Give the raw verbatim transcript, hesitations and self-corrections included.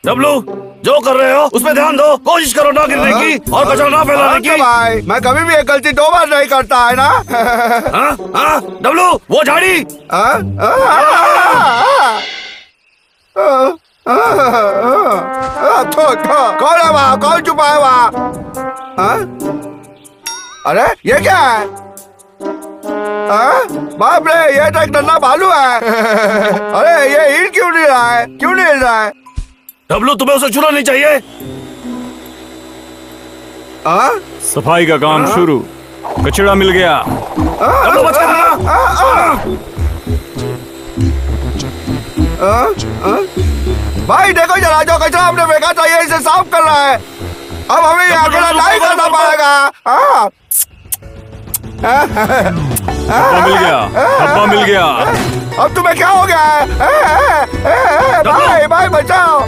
W, जो कर रहे हो उसमें ध्यान दो, कोशिश करो ना गिरने की और कचरा ना फैलाने की। भाई मैं कभी भी एक गलती दो बार नहीं करता है ना। हाँ हाँ डब्लू, वो झाड़ी। कौन है वहाँ? कौन छुपा है वहाँ? अरे ये क्या है? बाप रे, ये तो एक नन्हा भालू है। अरे ये हिल क्यों नहीं रहा है? क्यों नहीं हिल रहा है? डब्लू, तुम्हें उसे छूना नहीं चाहिए। आ? सफाई का काम शुरू। कचरा मिल गया। डब्लू, बच कर रहना। भाई देखो जरा, जो कचरा हमने फेंका था ये इसे साफ कर रहा है। अब हमें ये अकेला नहीं करना पड़ेगा। हब्बा मिल गया, हब्बा मिल गया। अब तुम्हें क्या हो गया है? भाई भाई बचाओ।